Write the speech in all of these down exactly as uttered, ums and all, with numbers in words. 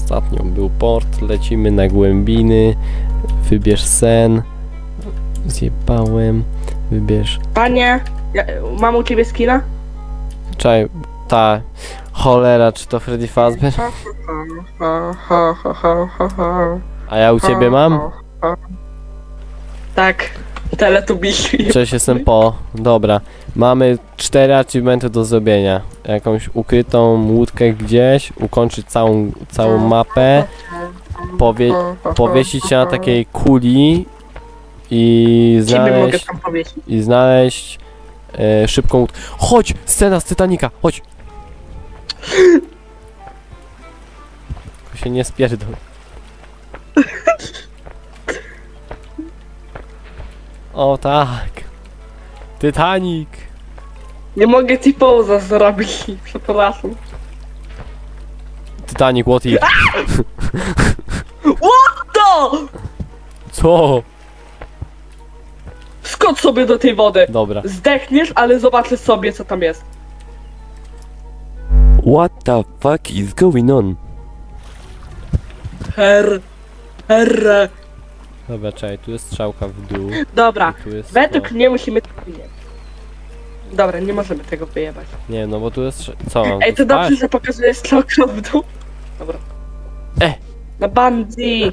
ostatnio był port, lecimy na głębiny. Wybierz sen. Zjebałem. Wybierz... Panie, ja, mam u ciebie skina? Czaj, ta... Cholera, czy to Freddy Fazbear? A ja u ciebie mam? Tak, Teletubbies. Cześć, jestem Po. Dobra. Mamy cztery achievementy do zrobienia. Jakąś ukrytą łódkę gdzieś, ukończyć całą, całą mapę, powie, powiesić się na takiej kuli i Ciebie mogę znaleźć, tam powiesić. i znaleźć e, szybką łódkę. Chodź! Scena z Titanica! Chodź! Tylko się nie spierdol. O tak! Titanic! Nie mogę ci poza zrobić, przepraszam. Titanic, what if? What the? Co? Skocz sobie do tej wody. Dobra. Zdechniesz, ale zobaczysz sobie, co tam jest. What the fuck is going on? Her... Her... Dobra, czekaj, tu jest strzałka w dół. Dobra, I tu jest według to. mnie musimy... Nie. Dobra, nie możemy tego wyjebać. Nie, no bo tu jest... strze- Co? mam Ej, tu to dobrze, spać? że pokazuje strzałkę w dół. Dobra. E! Na bungee!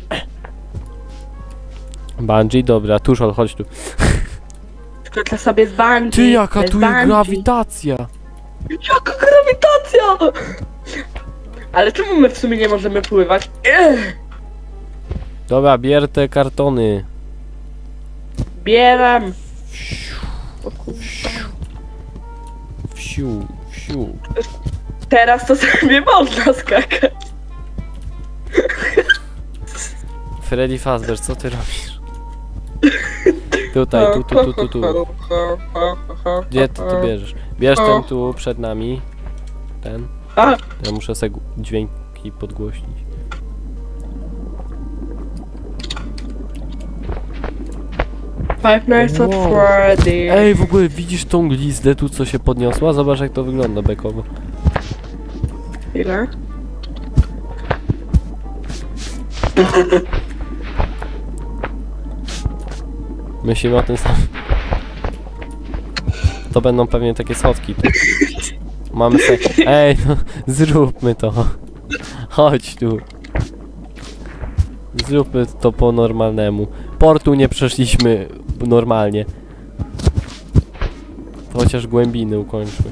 Bungee, dobra, Tuszol, chodź tu. Skoczę sobie z bungee. Ty, jaka bez tu jest bungee. grawitacja! Jaka grawitacja! Ale czemu my w sumie nie możemy pływać? Ech, Dobra, bier te kartony. bieram. O kurwa. Wsiu, wsiu. Teraz to sobie można skakać. Freddy Fazbear, co ty robisz? Tutaj, tu, tu, tu, tu, tu. Gdzie ty to bierzesz? Bierz ten tu przed nami. Ten. A, Ja muszę sobie dźwięki podgłośnić. Five Nights at Wow. Freddy. Ej, w ogóle widzisz tą glizdę tu, co się podniosła? Zobacz, jak to wygląda bekowo. Ile? Myślimy o tym samym. To będą pewnie takie schodki tu. Mamy se... Ej, no, zróbmy to. Chodź tu. Zróbmy to po normalnemu. Portu nie przeszliśmy normalnie. To chociaż głębiny ukończmy.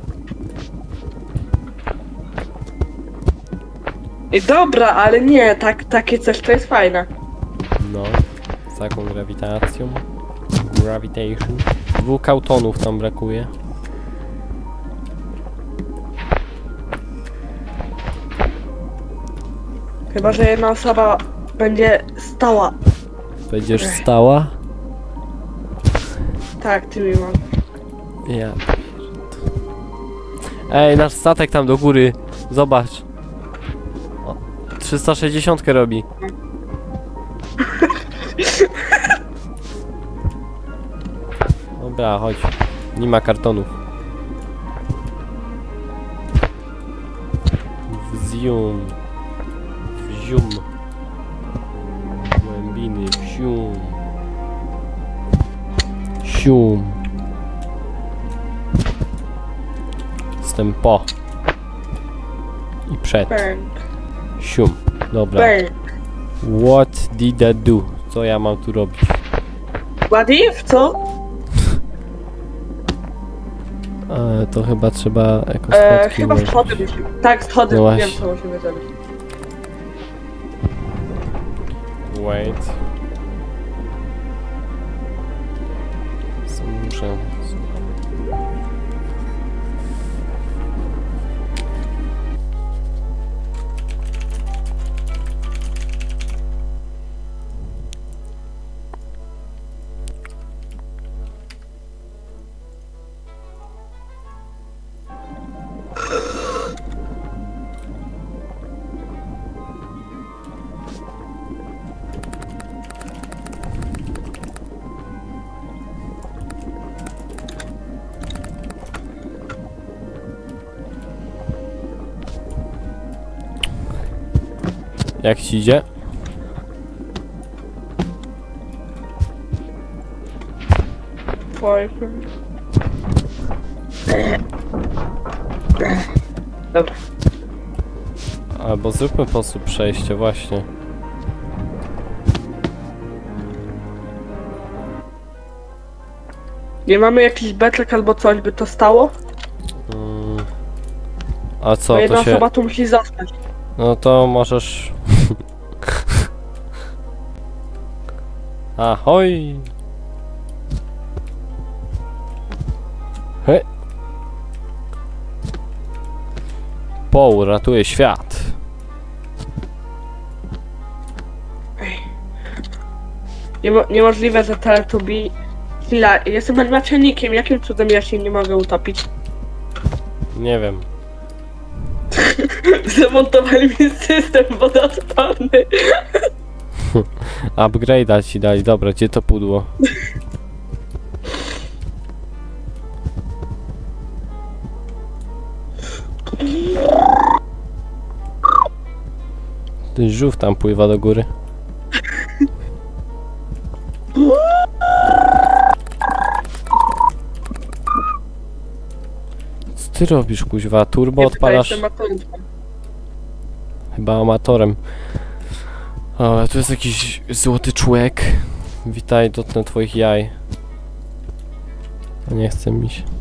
Ej, dobra, ale nie, tak, takie coś to jest fajne. No. Z taką grawitacją. Gravitation. Dwóch kautonów tam brakuje. Chyba, że jedna osoba będzie stała. Będziesz stała? Tak, ty mi mam. Ja. Ej, nasz statek tam do góry. Zobacz. O, trzysta sześćdziesiąt robi. Dobra, chodź. Nie ma kartonów. Wzium. Wzium. Głębiny. Wzium. Sium. Jestem po. I przed. Bank, Sium. Dobra. bank. What did I do? Co ja mam tu robić? What if, co? E, to chyba trzeba jakoś E, schodki chyba ułożyć. schody musimy. Tak, schody, No wiem właśnie. co musimy zrobić. Wait. Co muszę... Jak ci idzie? Twoje. Dobra. Albo zróbmy po prostu przejście, właśnie. Nie mamy jakiś beczek albo coś, by to stało? Mm. A co, Bo jedna to się... osoba tu musi zostać. No to możesz... Ahoj! He. Paul ratuje świat. Niemo niemożliwe, że Teletubby... Chwila, jestem animatronikiem, jakim cudem ja się nie mogę utopić? Nie wiem. Zamontowali mi system wodoodporny. Upgrade'a ci dali, dobra, gdzie to pudło? Ten żółw tam pływa do góry. Co ty robisz, kuźwa? Turbo odpalasz? Chyba amatorem. O, tu jest jakiś złoty człowiek. Witaj, dotknę twoich jaj. Nie chce mi się.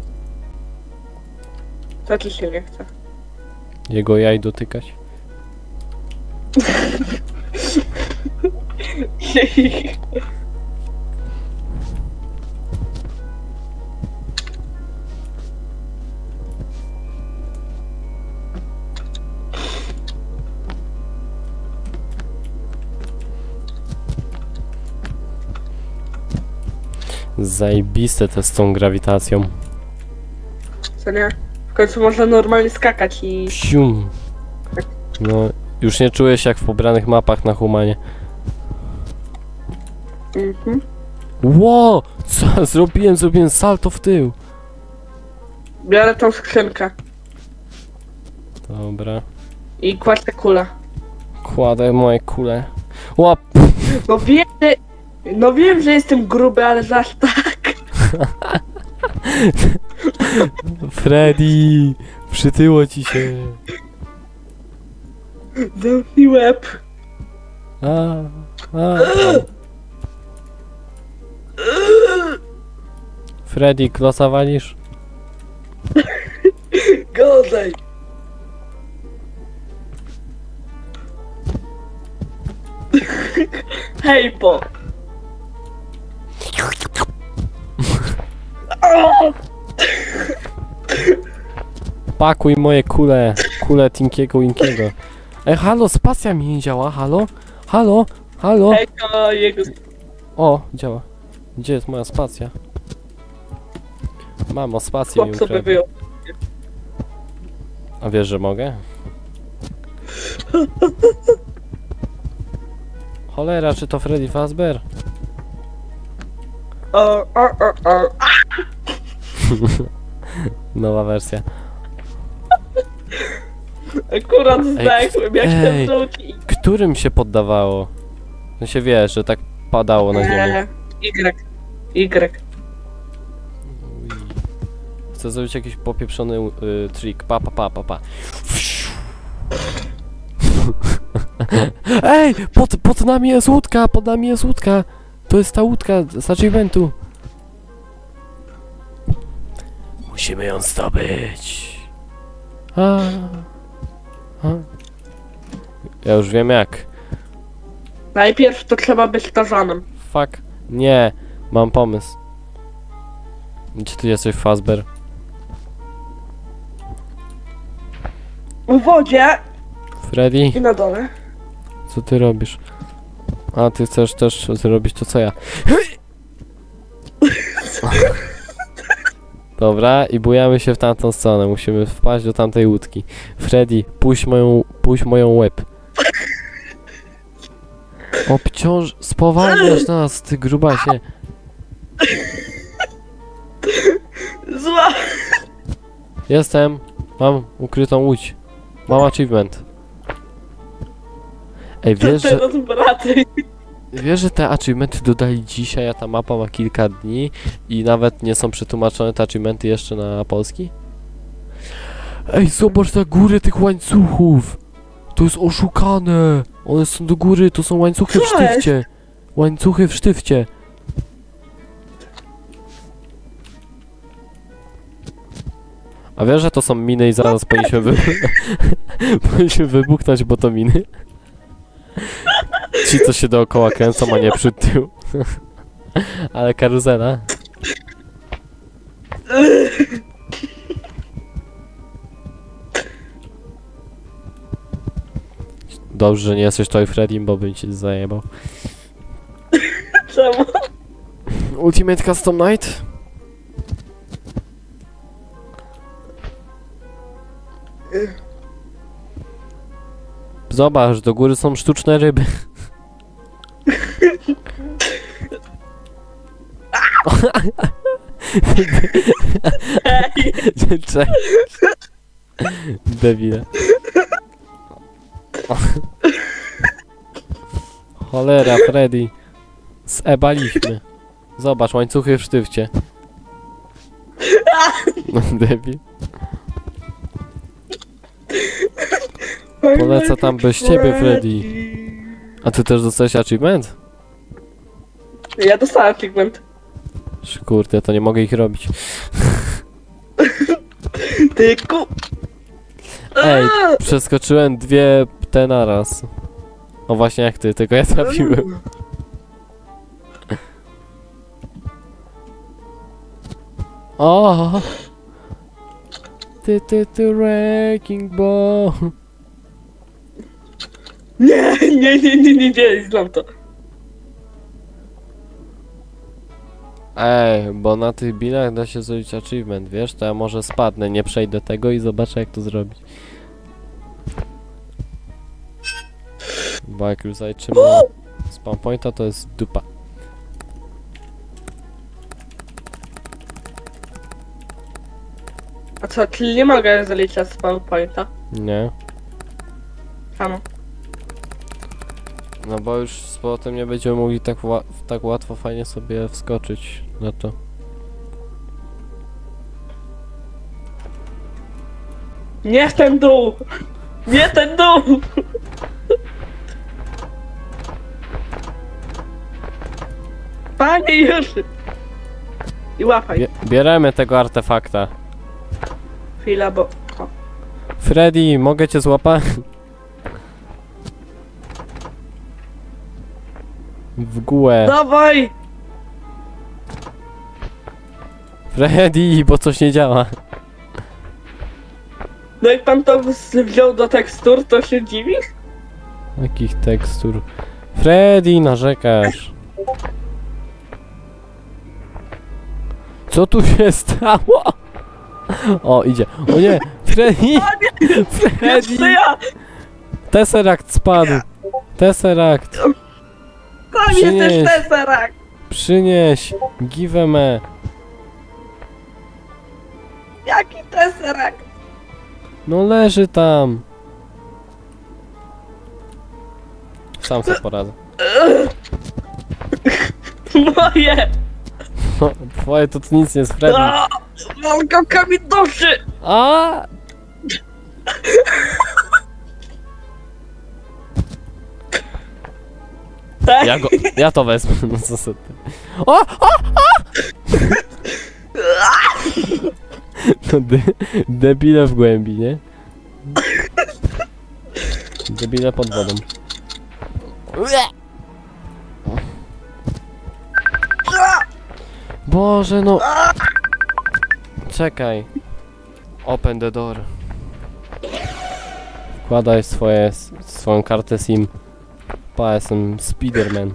To ci się nie chce. Jego jaj dotykać? Zajebiste to z tą grawitacją. Co nie? W końcu można normalnie skakać i... Psium. No, już nie czuję się jak w pobranych mapach na Humanie. Mhm. Ło! Co zrobiłem? Zrobiłem salto w tył. Biorę tą skrzynkę Dobra. i kładę kulę. Kładę moje kule. Łap! No wiem, że... No wiem, że jestem gruby, ale że aż tak. Freddy! Przytyło ci się. Zamknij łeb. A, a. Freddy, klosa walisz? Gorzej. Hej, po. Pakuj moje kule. Kule Tinkiego Inkiego. Ej, halo, spacja mi nie działa, halo? Halo? Halo? Hej, to jego... O, działa. Gdzie jest moja spacja? Mamo, spację mi Chłop sobie ukradł. wyjął. A wiesz, że mogę? Cholera, czy to Freddy Fazbear? O, o, o, o. Nowa wersja. Akurat zdechłem, jak ten ej. żółci. Którym się poddawało? No się wie, że tak padało na ziemię. Y. Y. Chcę zrobić jakiś popieprzony y, trik. Pa, pa, pa, pa, pa. Ej! Pod, pod nami jest łódka! Pod nami jest łódka! To jest ta łódka z achievementu. Musimy ją zdobyć. A, a. Ja już wiem jak. Najpierw to trzeba być tarzanem. Fuck. Nie. Mam pomysł. Gdzie ty jesteś, Fazbear? W wodzie Freddy? i na dole. Co ty robisz? A, ty chcesz też zrobić to, co ja. Dobra, i bujamy się w tamtą stronę. Musimy wpaść do tamtej łódki. Freddy, puść moją, puść moją łeb. Obciąż... Spowalniasz nas, ty grubasie. Zła. Jestem. Mam ukrytą łódź. Mam achievement. Ej, wiesz, że, Teraz wracaj. wiesz, że te achievementy dodali dzisiaj, a ta mapa ma kilka dni i nawet nie są przetłumaczone te achievementy jeszcze na polski? Ej, zobacz na górę tych łańcuchów! To jest oszukane! One są do góry, to są łańcuchy w Co jest? sztywcie! Łańcuchy w sztywcie! A wiesz, że to są miny i zaraz powinniśmy, wy... powinniśmy wybuchnąć, bo to miny? Ci, co się dookoła kręcą, a nie przód tył. Ale karuzela. Dobrze, że nie jesteś Toy Freddym, bo bym cię zajebał. Czemu? Ultimate Custom Night? Zobacz, do góry są sztuczne ryby. Ej, Cześć. Debile. Cholera, Freddy. Zebaliśmy. Zobacz, łańcuchy w sztywcie. No, debil. Polecę tam bez ciebie, Freddy. A ty też dostałeś achievement? Ja dostałem achievement. Kurde, to nie mogę ich robić. Ty ku... Ej, przeskoczyłem dwie te naraz. O właśnie jak ty, tylko ja trafiłem. O! Ty, ty, ty, wrecking ball. Nie, nie, nie, nie, nie, nie, znam to. Ej, bo na tych binach da się zrobić achievement, wiesz? To ja może spadnę, nie przejdę tego i zobaczę jak to zrobić. Bo jak już zaliczymy spawn pointa, to jest dupa. A co, czyli nie mogę zaliczać spawn pointa? Nie? Samo. No bo już z powrotem nie będziemy mogli tak, ła tak łatwo fajnie sobie wskoczyć na to. Nie w ten dół! Nie ten dół! Panie już! I łapaj. Bie bieremy tego artefakta. Chwila, bo... O. Freddy, mogę cię złapać? W górę. Dawaj! Freddy, bo coś nie działa. No jak pan to wziął do tekstur, to się dziwi? Jakich tekstur? Freddy, narzekasz. Co tu się stało? O, idzie. O nie! Freddy! Freddy! Jeszcze ja! Tesseract spadł! Tesseract! Tam Przynieś. jesteś Tesseract! Przynieś! Give me! Jaki Tesseract? No leży tam! Sam sobie poradzę. Moje! No, twoje to, to nic nie jest, Freddy. A, mam gałkami duszy! A! Tak? Ja go, ja to wezmę, no co sobie ty. O! O! No de, debile w głębi, nie? Debile pod wodą. Boże, no. Czekaj. Open the door. Wkładaj swoje, swoją kartę SIM. Pa, jestem Spiderman.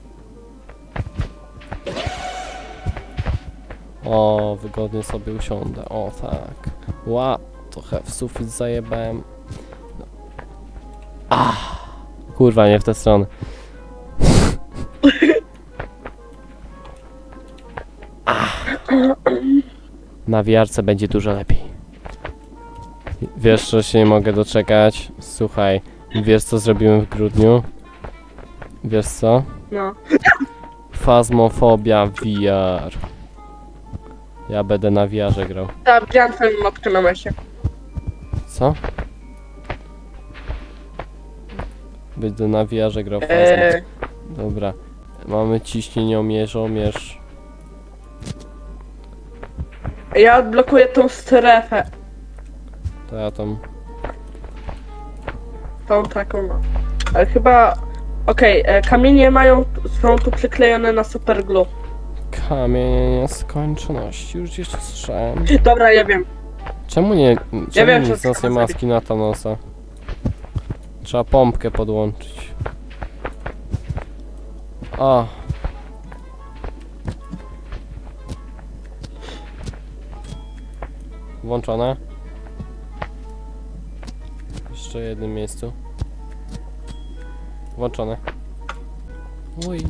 O, wygodnie sobie usiądę. O, tak. Ła, trochę w sufit zajebałem. No. Ah, kurwa, nie w tę stronę. Na wiarce będzie dużo lepiej. Wiesz, że się nie mogę doczekać? Słuchaj, Wiesz co zrobiłem w grudniu? Wiesz co? No. Fazmofobia V R. Ja będę na V R-ze grał. Tak, widziałem twoją mapkę na mesie. Co? Będę na V R-ze grał Fazmo. Eee, Dobra. Mamy ciśnieniomierzomierz. ja odblokuję tą strefę. To ja tam... Tą taką, no. Ale chyba... Okej, e, kamienie mają, są tu przyklejone na superglue. Kamienie nieskończoności. Już gdzieś to słyszałem. Dobra, ja wiem. Czemu nie... Czemu wiem, nie co z nas nie trzeba maski na Thanosa? Trzeba pompkę podłączyć. O. Włączone. Jeszcze w jednym miejscu. Włączone. Uj.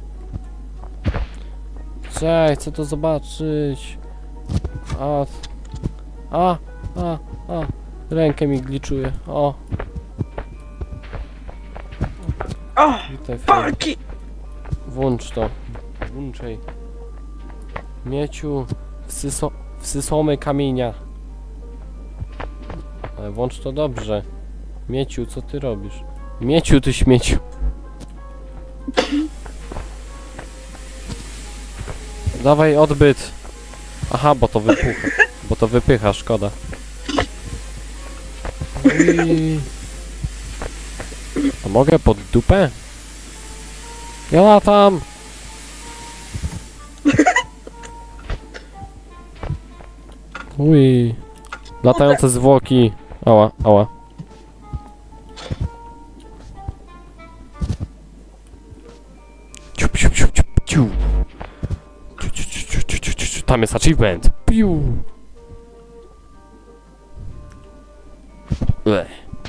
Cześć, chcę to zobaczyć. A. A. A. A. Rękę mi gliczuje. O. O, Witaj, Fred. parki! Włącz to. Włączaj. Mieciu. Wsyso wsysomy kamienia. Ale włącz to dobrze. Mieciu, co ty robisz? Mieciu, ty śmieciu. Dawaj odbyt. Aha, bo to wypucha. Bo to wypycha, szkoda. Ui. A mogę pod dupę? Ja latam! Ui. Latające zwłoki. Ała, ała. Ciup, ciup, ciup, ciup, ciup. Ciu, ciu, ciu, ciu, ciu, ciu, ciu, ciu. Tam jest achievement. Piu. Ue.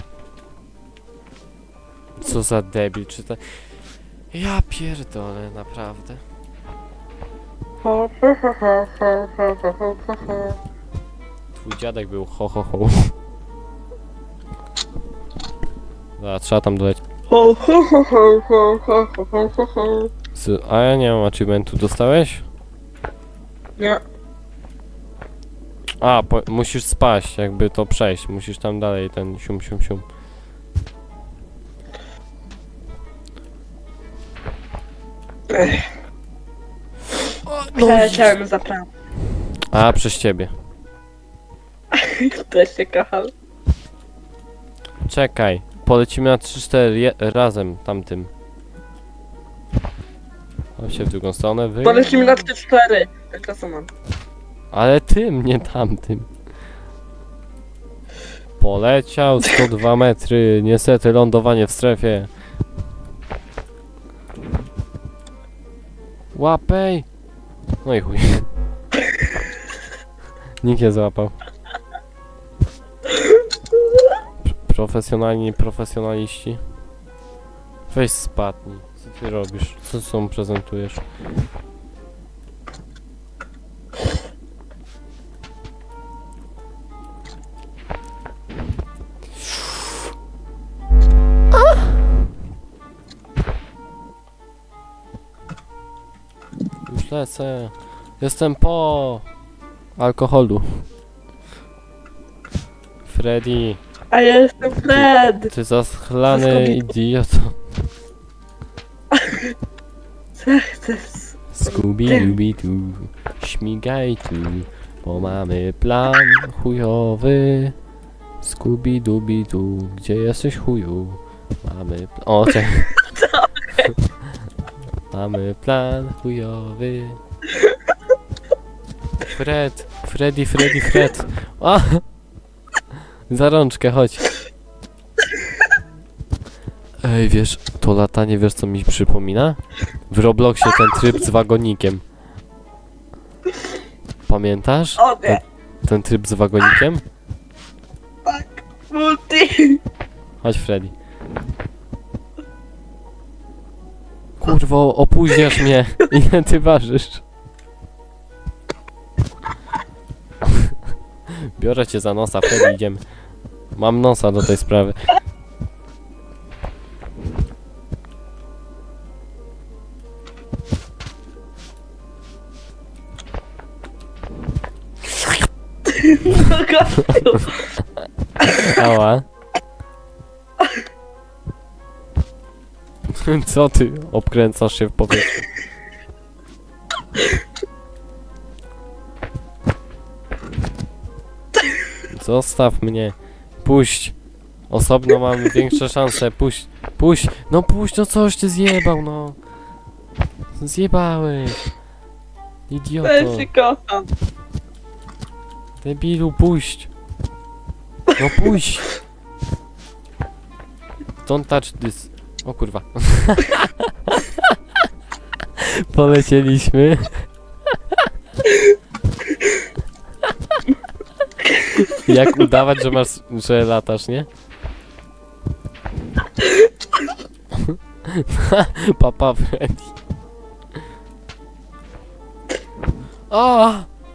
Co za debil, czy to... Ja pierdolę, naprawdę. Ho, ho, ho, ho, ho, ho, ho, ho, ho, ho. Twój dziadek był ho ho ho. Dobra, trzeba tam doleć. Ho, ho, ho, ho, ho, ho, ho, ho, ho, ho. Z- A ja nie mam achievementu, dostałeś? Nie. A, po, musisz spaść, jakby to przejść. Musisz tam dalej ten sium sium sium. Przeleciałem za prawo. A, przez ciebie. Też się kocham. Czekaj, polecimy na trzy cztery je- razem tamtym. Chodź się w drugą stronę, wy... Polecimy na trzy cztery. Jak to co mam? Ale tym, nie tamtym. Poleciał sto dwa metry, niestety lądowanie w strefie. Łapej! No i chuj. Nikt nie złapał. P- profesjonalni profesjonaliści. Weź spadnij. Co ty robisz? Co są prezentujesz? Już lecę. Jestem po alkoholu. Freddy, A ja jestem Fred. ty zaschlany Zaskoczy- idioto. Co chcesz? Scooby-Dooby-Doo, śmigaj tu, bo mamy plan chujowy. Scooby-Dooby-Doo, gdzie jesteś chuju? Mamy pl- O, czekaj. Mamy plan chujowy. Fred, Freddy, Freddy, Fred. A! Za rączkę, chodź. Ej, wiesz, to latanie, wiesz co mi przypomina? W Robloxie ten tryb z wagonikiem. Pamiętasz? O nie. Ten tryb z wagonikiem? Tak. Multi. Chodź, Freddy. Kurwo, opóźniasz mnie. Ile ty ważysz? Biorę cię za nosa, Freddy, idziemy. Mam nosa do tej sprawy. gościu! Ała. Co ty? Obkręcasz się w powietrzu. Zostaw mnie. Puść. Osobno mam większe szanse. Puść. Puść. No puść, no coś ty zjebał, no. Zjebałeś. Idioto. Ja się kocham. Debilu, puść. No puść. Don't touch this. O kurwa. Polecieliśmy. Jak udawać, że masz, że latasz, nie? Papa Freddy. O!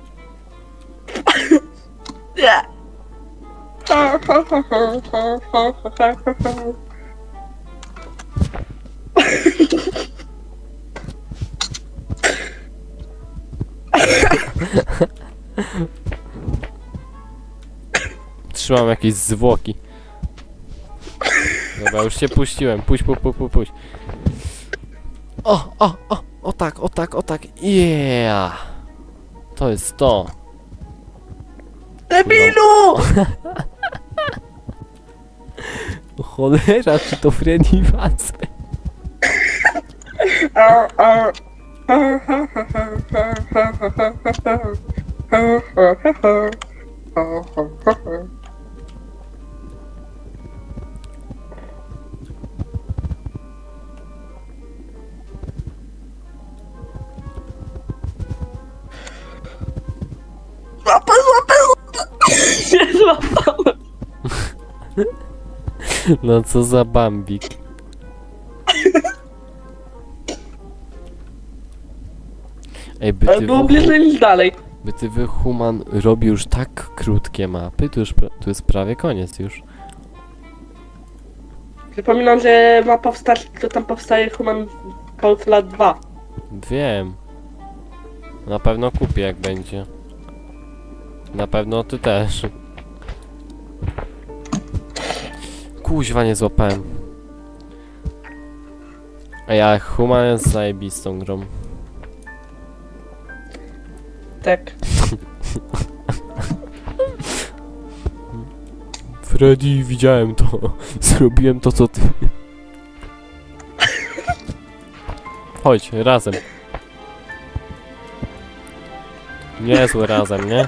Nie. Trzymam jakieś zwłoki. Dobra, już się puściłem. Puść, puść, puść, puść, puść. O, o, o, o tak, o tak, o tak. Yeah! To jest to. Debilu! Cholera, czy to Freddy Fazbear? Złapę, złapę, złapę! Nie złapałem. No co za bambik. Ej, by Ale ty, było wy, bliżej niż dalej. by ty wy Human robi już tak krótkie mapy, to już pra- to jest prawie koniec już. Przypominam, że ma powstać, to tam powstaje Human Fall dwa. Wiem. Na pewno kupię jak będzie. Na pewno ty też. Kuźwa, nie złapałem. A ja Human jest zajebistą grą. Tak. Freddy, widziałem to. Zrobiłem to, co ty. Chodź, razem. Niezły razem, nie?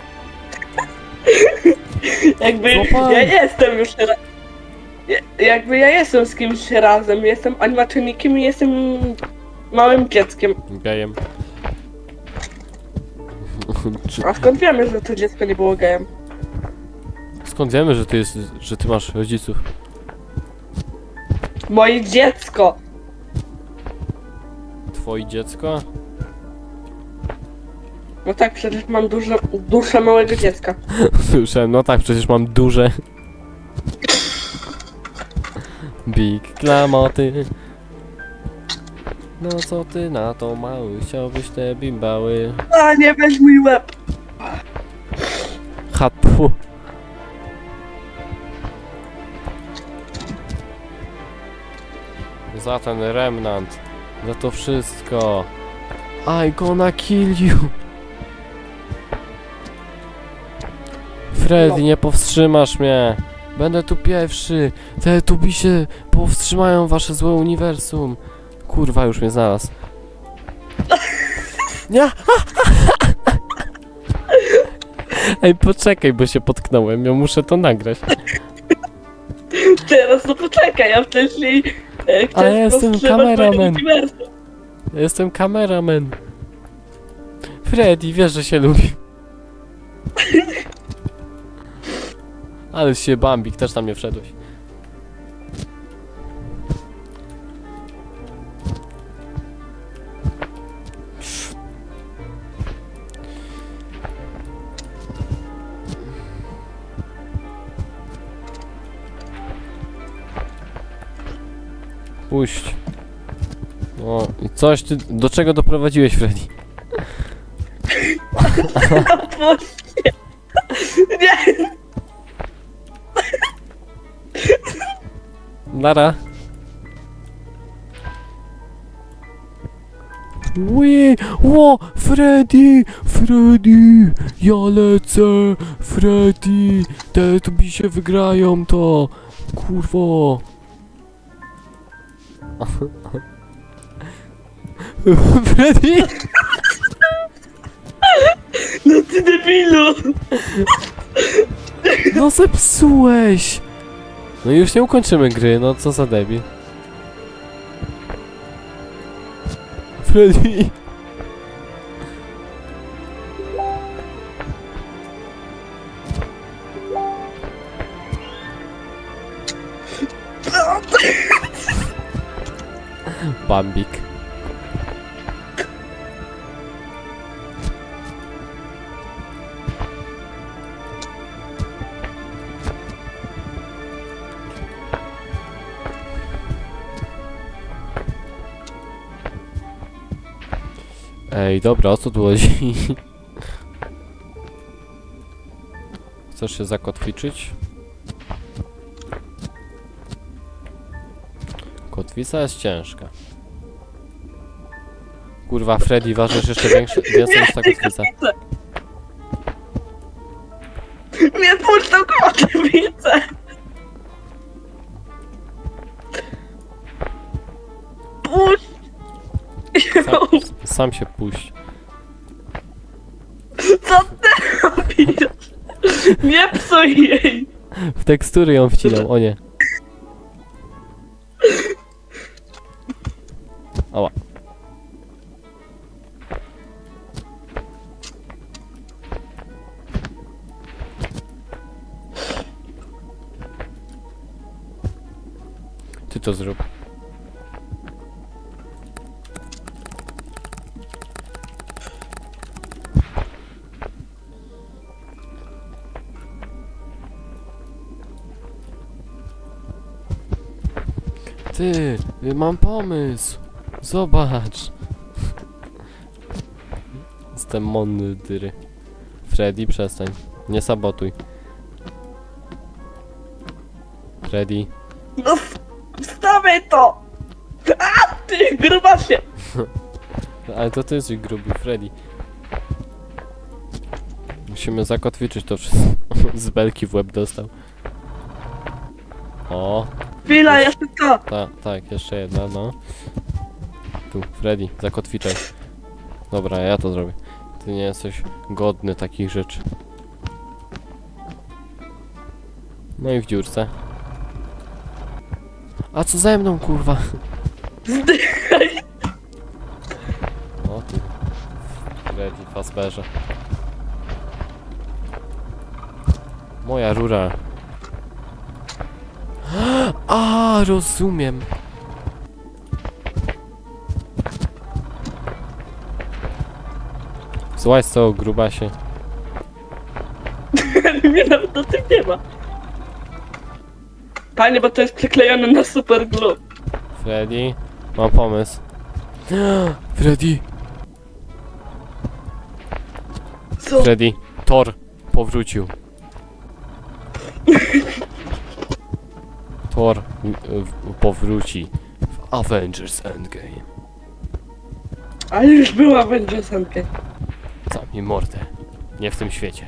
Jakby Złapałem. ja jestem już ra... ja- Jakby ja jestem z kimś razem, jestem animatronikiem i jestem małym dzieckiem. Gejem. Czy, A skąd wiemy, że to dziecko nie było gejem? skąd wiemy, że ty, jest, że ty masz rodziców? Moje dziecko! Twoje dziecko? No tak, przecież mam duże, duszę małego dziecka. Słyszałem, no tak, przecież mam duże. Big klamoty. No co ty na to, mały? Chciałbyś te bimbały? A nie, weź mój łeb! Hatpu. Za ten remnant. Za to wszystko. I gonna kill you. Freddy, nie powstrzymasz mnie. Będę tu pierwszy. Te tubisie powstrzymają wasze złe uniwersum. Kurwa, już mnie znalazł. Nie! Ej, poczekaj, bo się potknąłem. Ja muszę to nagrać. Teraz no poczekaj, ja wcześniej e, chciałem Ale ja jestem powstrzymać kameraman. moje uniwersum. Ja jestem kameraman. Freddy, wiesz, że się lubi. Ale się Bambik, też tam nie wszedłeś. Puść. No i coś ty... Do czego doprowadziłeś, Freddy? Puść. Nie! Nara. Ui, ło, Freddy, Freddy, ja lecę, Freddy, te tu mi się wygrają to, kurwo. Freddy! No ty debilu! No zepsułeś! No i już nie ukończymy gry, no co za debil. Freddy! Bambik. Ej, dobra, o co tu chodzi? Chcesz się zakotwiczyć? Kotwica jest ciężka. Kurwa, Freddy, ważysz jeszcze większe, więcej niż ta kotwica. Nie puść tą kotwicę! Puść! Sam, sam się puść. Co ty robisz? Nie psuj jej! W tekstury ją wcinam, o nie. Ała. Ty to zrób. Ty, mam pomysł. Zobacz. Jestem mądry. Freddy, przestań. Nie sabotuj. Freddy. No wstawiaj to! A ty grubasie! Ale to ty jesteś gruby, Freddy. Musimy zakotwiczyć to wszystko. Z belki w łeb dostał. O. Chwila, jeszcze to! Ta, tak, jeszcze jedna, no. Tu, Freddy, zakotwiczaj. Dobra, ja to zrobię. Ty nie jesteś godny takich rzeczy. No i w dziurce. A co ze mną, kurwa? Zdychaj! O ty. Freddy, Fazbearze. Moja rura. A, rozumiem. Słuchaj, co, grubasie. Mnie nawet do tych nie ma. Panie, bo to jest przyklejone na super glue. Freddy, mam pomysł. Freddy, Co? Freddy, Thor powrócił. Thor w- w- powróci w Avengers Endgame. Ale już była Avengers Endgame. Zamknij mordę. Nie w tym świecie.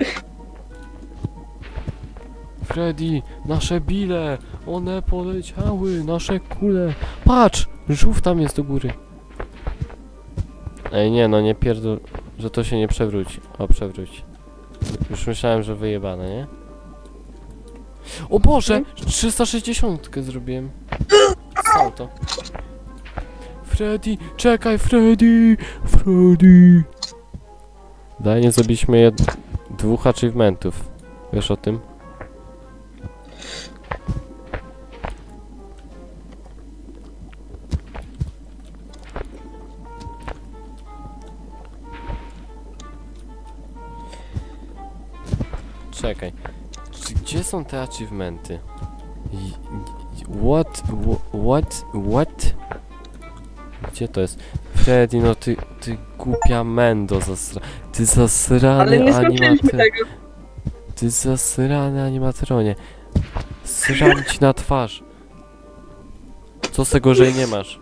Freddy, nasze bile! One poleciały, nasze kule! Patrz! Żółw tam jest do góry. Ej, nie no, nie pierdol... że to się nie przewróci. O, przewróci. Już myślałem, że wyjebane, nie? O Boże! trzysta sześćdziesiąt zrobiłem. Co to? Freddy! Czekaj, Freddy! Freddy! Daj, nie zrobiliśmy jed... dwóch achievementów. Wiesz o tym? Czekaj. Czy- Gdzie są te achievementy? I- i- What? wh- What? What? Gdzie to jest? Freddy, no ty, ty głupia mendo zasra... Ty zasrany Ale nie skończyliśmy animator... tego. Ty zasrany animatronie. Sram ci na twarz. Co z tego, że nie masz?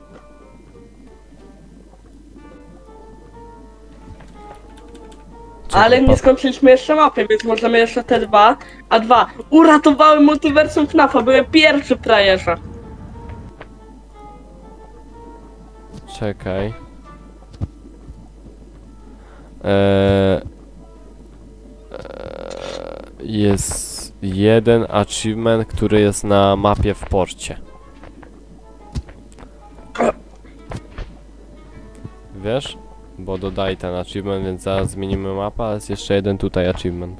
Czekaj, Ale nie pa- skończyliśmy jeszcze mapy, więc możemy jeszcze te dwa. A dwa. Uratowałem multiversum FNAFa, byłem pierwszy w frajerze. Czekaj. Eee, eee, jest jeden achievement, który jest na mapie w porcie. Wiesz? Bo dodaj ten achievement, więc zaraz zmienimy mapę, ale jest jeszcze jeden tutaj achievement.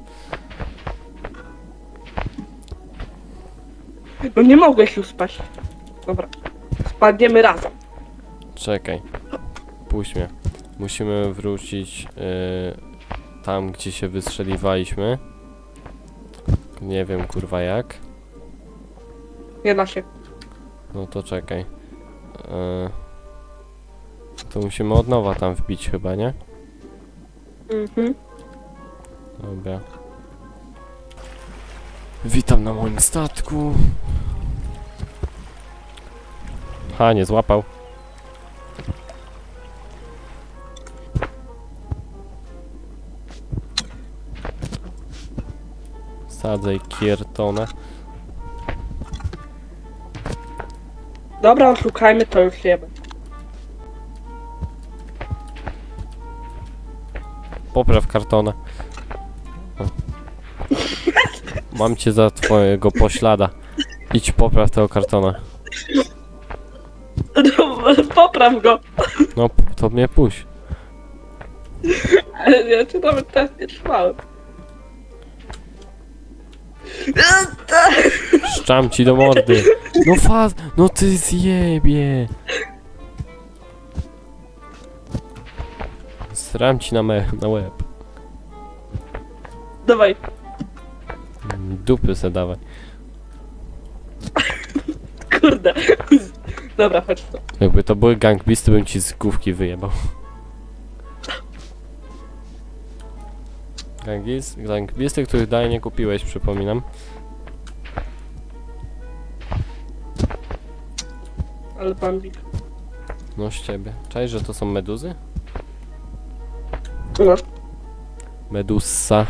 No nie mogłeś już spać. Dobra. Spadniemy razem. Czekaj. Puść mnie. Musimy wrócić yy, tam, gdzie się wystrzeliwaliśmy. Nie wiem, kurwa, jak. Nie da się. No to czekaj. Yy, to musimy od nowa tam wbić chyba, nie? Mhm. Dobra. Witam na moim statku. Ha, nie złapał. Sadzaj kiertona. Dobra, oszukajmy to już jemy. Popraw kartona. O. Mam cię za twojego poślada. Idź popraw tego kartona. No, popraw go. No, p- to mnie puść. Ale ja cię nawet teraz nie trzymałem. Szczam ci do mordy. No faz... No ty zjebie. Sram ci na, me na łeb. Dawaj. Dupy se dawaj. Kurde. Dobra, chodź tu. Jakby to były gangbisty, bym ci z główki wyjebał. Gangis, gangbisty, których dalej nie kupiłeś, przypominam. Ale Bambi. No z ciebie. Czaj, że to są meduzy? No. Medusa.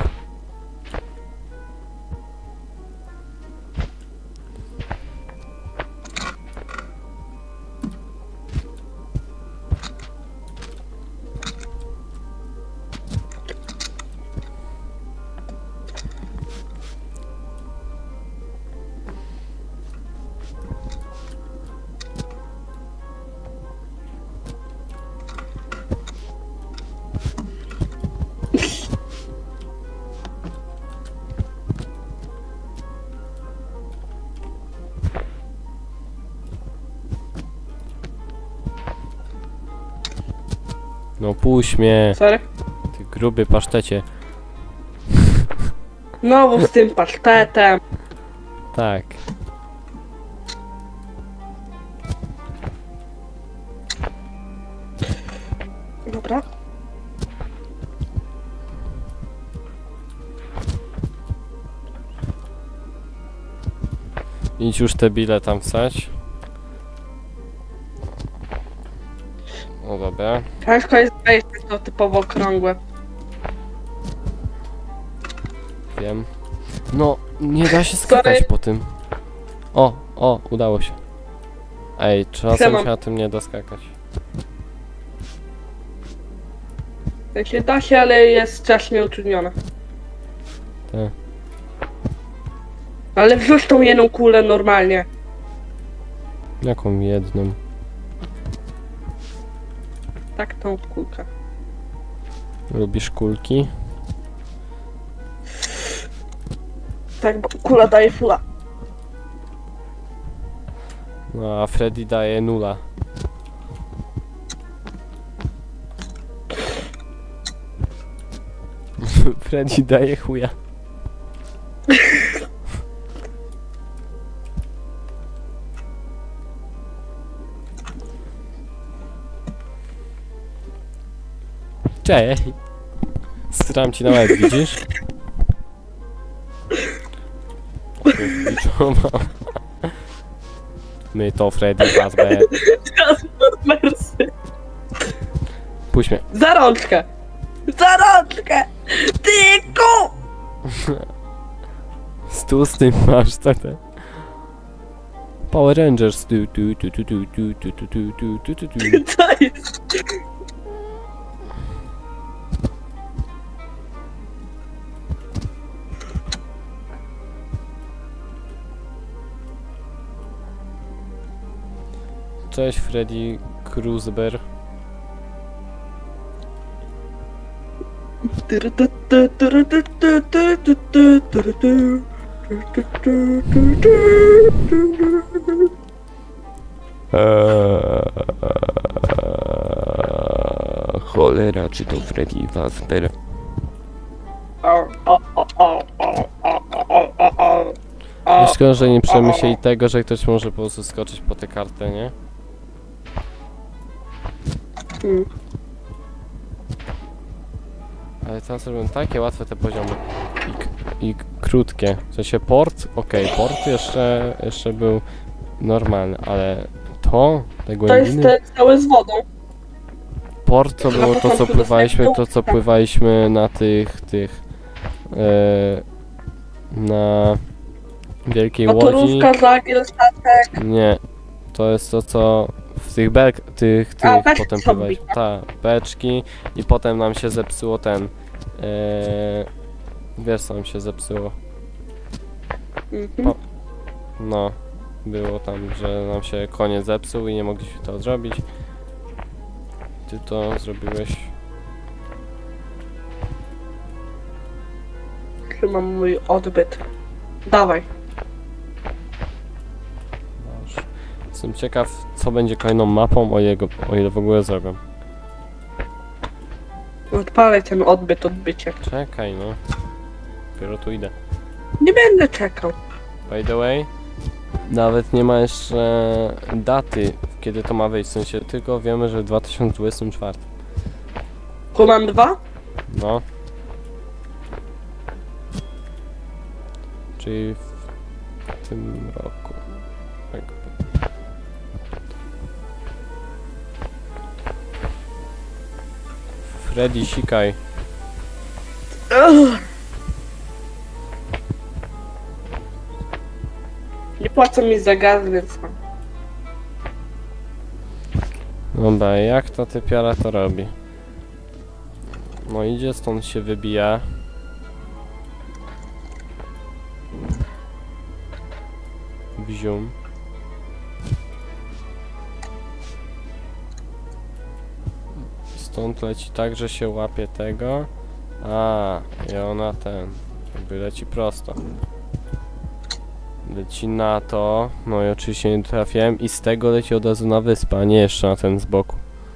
No puść mnie, Sorry. ty gruby pasztecie. Znowu z tym pasztetem. Tak. Dobra. Idź już te bile tam wsać. No dobra. Ciężko jest wejść to typowo okrągłe. Wiem. No, nie da się skakać Sorry. po tym. O, o, udało się. Ej, czasem Siema. się na tym nie da skakać. Jeśli da się, ale jest strasznie utrudnione. Tak. Ale wrzuć tą jedną kulę normalnie. Jaką jedną? Tak, tą kulkę. Lubisz kulki? Tak, bo kula daje fula. No, a Freddy daje nula. Freddy daje chuja. Cześć. Stram ci na łeb, widzisz? My to Freddy Fazbear. Transformersy. Puść mnie. Za rączkę! Za rączkę! Tyku! Stu z tym masz te. Power Rangers. Tu, tu, tu, tu, tu, tu, tu, tu, tu, tu, tu, tu, tu. Co jest? Cześć Freddy Kruzber. Eee, cholera, czy to Freddy Fazbear? Szkoda, że nie przemyśleli tego, że ktoś może po prostu skoczyć po tę kartę, nie? Hmm. Ale tam zrobiłem takie łatwe te poziomy i, k- i k- krótkie. W sensie port, okej, port jeszcze, jeszcze był normalny, ale to, te To jest głębiny, te całe z wodą. port to na było to co początku pływaliśmy, to co dostałem- pływaliśmy na tych, tych, e, na wielkiej łodzi. Motorówka, żagiel, statek. Nie, to jest to co w tych belk, tych, tych A, beczki potem są pływaliśmy. bite. Tak, beczki i potem nam się zepsuło ten, e, wiesz co nam się zepsuło? Mhm. No, było tam, że nam się koniec zepsuł i nie mogliśmy to zrobić. Ty to zrobiłeś. Trzymam mój odbyt. Dawaj. Masz. Jestem ciekaw, co będzie kolejną mapą, o, jego, o ile w ogóle zrobią. Odpalaj ten odbyt, odbycie. Czekaj, no. Dopiero tu idę. Nie będę czekał. By the way, nawet nie ma jeszcze daty, kiedy to ma wyjść. W sensie tylko wiemy, że w dwa tysiące dwudziestym czwartym. Human dwa? No. Czyli w tym roku. Jakby. Freddy, sikaj. Ugh. Nie płacą mi za gaz, więc mam. Dobra, jak ta typiara to robi? No idzie, stąd się wybija. Wzium. Stąd leci tak, że się łapie tego. A, i ona ten. Jakby leci prosto. Leci na to. No i oczywiście nie trafiłem. I z tego leci od razu na wyspę, a nie jeszcze na ten z boku.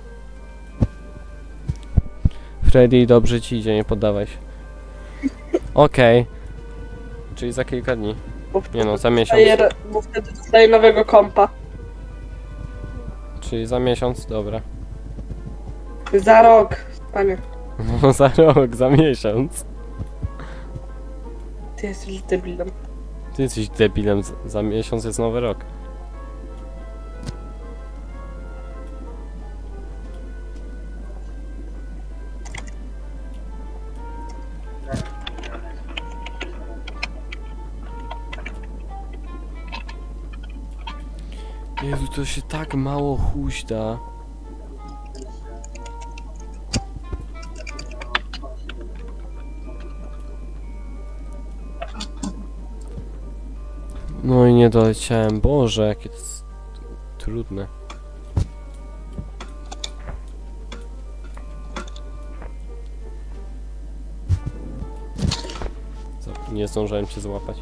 Freddy, dobrze ci idzie, nie poddawaj się. Okej. Czyli za kilka dni. Bo wtedy Nie no, za miesiąc. dostaję, bo wtedy dostaję nowego kompa. Czyli za miesiąc, dobra. Za rok, panie. No za rok, za miesiąc. Ty jesteś debilem. Ty jesteś debilem, za, za miesiąc jest nowy rok. Jezu, to się tak mało huśta. No i nie doleciałem. Boże, jakie to jest trudne. Co? Nie zdążyłem cię złapać.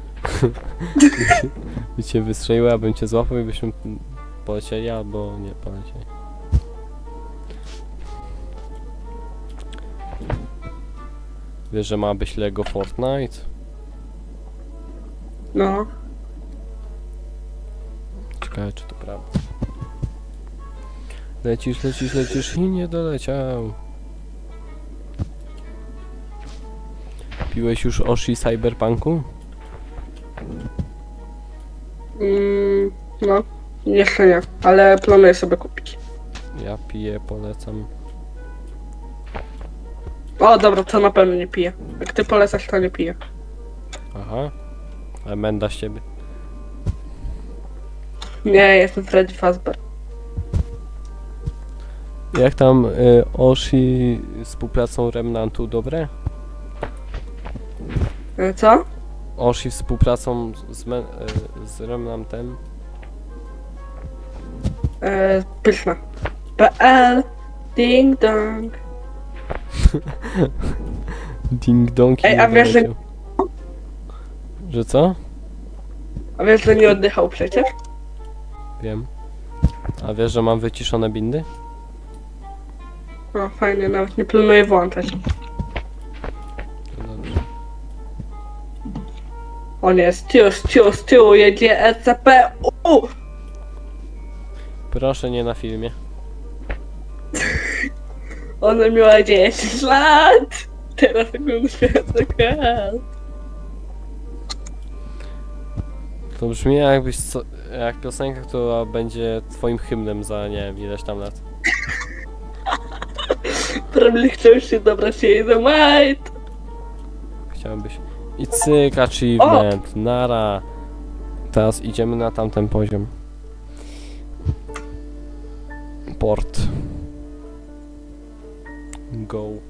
By cię wystrzeliły, abym cię złapał i byśmy polecieli, albo nie polecieli. Wiesz, że ma być Lego Fortnite? No. Ciekawe, czy to prawda. Lecisz, lecisz, lecisz i nie doleciał. Piłeś już Oshi Cyberpunku? Mm, no, jeszcze nie, ale planuję sobie kupić. Ja piję, polecam. O, dobra, to na pewno nie piję. Jak ty polecasz, to nie piję. Aha. Ale menda z ciebie. Nie, jestem Freddy Fazbear. Jak tam y, Oshi z współpracą Remnantu, dobre? E, Co? Oshi współpracą z, me, y, z Remnantem. E, pyszna. P L Ding dong. Ding dong. Ej, a wiesz, że- Że co? A wiesz, że nie oddychał przecież? Wiem. A wiesz, że mam wyciszone bindy? O, fajnie, nawet nie planuję włączać. To dobrze. O nie, z tyłu, z tyłu, z tyłu jedzie E C P. U! Proszę nie na filmie. Ona miała dziesięć lat. Teraz wygląda świetnie. To brzmi jakbyś co, jak piosenka, która będzie twoim hymnem za nie wiem ileś tam lat. Prawie chciał się dobrać jej do majt. Chciałbyś. I cyk, achievement, nara. Teraz idziemy na tamten poziom. Port. Go.